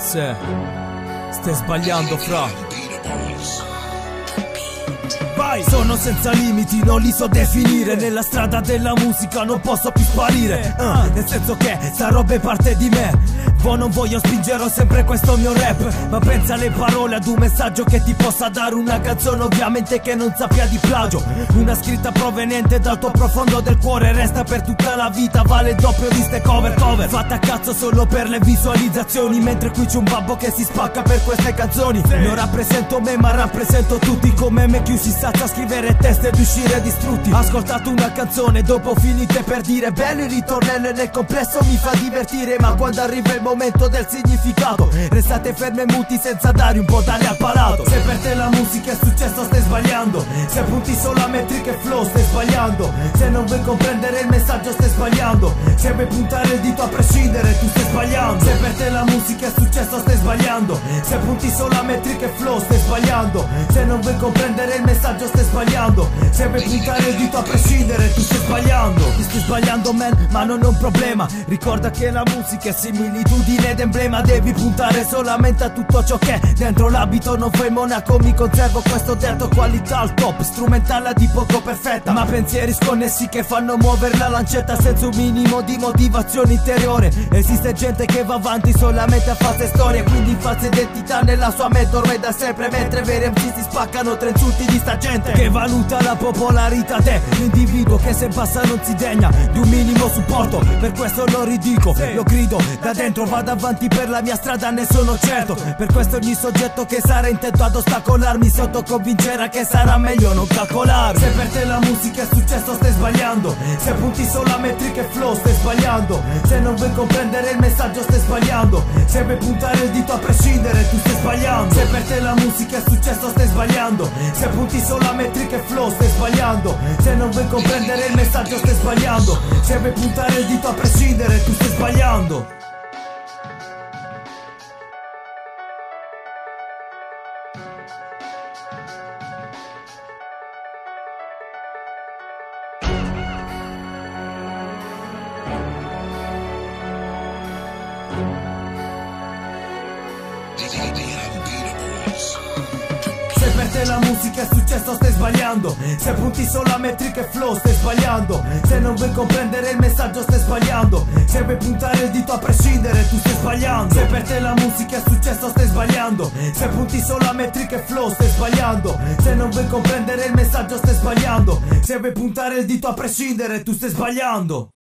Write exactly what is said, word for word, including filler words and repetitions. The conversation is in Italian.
Se stai sbagliando, fra. Vai! Sono senza limiti, non li so definire. Nella strada della musica non posso più sparire, uh, nel senso che sta roba è parte di me. Vo non voglio spingerò sempre questo mio rap, ma pensa alle parole, ad un messaggio che ti possa dare una canzone, ovviamente che non sappia di plagio. Una scritta proveniente dal tuo profondo del cuore, resta per tutta la vita, vale il doppio di ste cover cover fatta a cazzo solo per le visualizzazioni, mentre qui c'è un babbo che si spacca per queste canzoni. Non rappresento me ma rappresento tutti, come me chiusi stazza a scrivere teste ed uscire distrutti. Ascoltato una canzone, dopo finite per dire bello il ritornello e nel complesso mi fa divertire, ma quando arriva il momento del significato restate fermi e muti senza dare un po' d'aria al palato. Se per te la musica è successo stai sbagliando, se punti solo a metriche e flow stai sbagliando, se non vuoi comprendere il messaggio stai sbagliando, se vuoi puntare il dito a prescindere tu stai sbagliando. Se per te la musica è successo stai sbagliando, se punti solo a metriche e flow stai sbagliando, se non vuoi comprendere il messaggio stai sbagliando, se vuoi puntare il dito a prescindere tu stai sbagliando. Ti stai sbagliando man, ma non è un problema, ricorda che la musica è similitudine ed emblema, devi puntare solamente a tutto ciò che dentro l'abito non fai monaco. Mi conservo questo detto, qualità al top, strumentale di poco perfetta, ma pensieri sconnessi che fanno muovere la lancetta senza un minimo di motivazione interiore. Esiste gente che va avanti solamente a false storie, quindi falsa identità nella sua mente ormai da sempre, mentre veri M C si spaccano tra insulti di sta gente che valuta la popolarità dell'individuo che se passa non si degna di un minimo supporto. Per questo lo ridico, lo grido da dentro, vado avanti per la mia strada, ne sono certo. Per questo ogni soggetto che sarà intento ad ostacolarmi si autoconvincerà che sarà meglio non calcolare. Se per te la musica è successo stai sbagliando, se punti solo a metriche e flow stai sbagliando, se non vuoi comprendere il messaggio stai sbagliando, se vuoi puntare il dito a prescindere tu stai sbagliando. Se per te la musica è successo stai sbagliando, se punti solo a metriche e flow stai sbagliando, se non vuoi comprendere il messaggio stai sbagliando, se vuoi puntare il dito a prescindere tu stai sbagliando. Se per te la musica è successo stai sbagliando, se punti solo a metriche e flow stai sbagliando, se non vuoi comprendere il messaggio stai sbagliando, se vuoi puntare il dito a prescindere tu stai sbagliando. Se per te la musica è successo stai sbagliando, se punti solo a metriche e flow stai sbagliando, se non vuoi comprendere il messaggio stai sbagliando, se vuoi puntare il dito a prescindere tu stai sbagliando.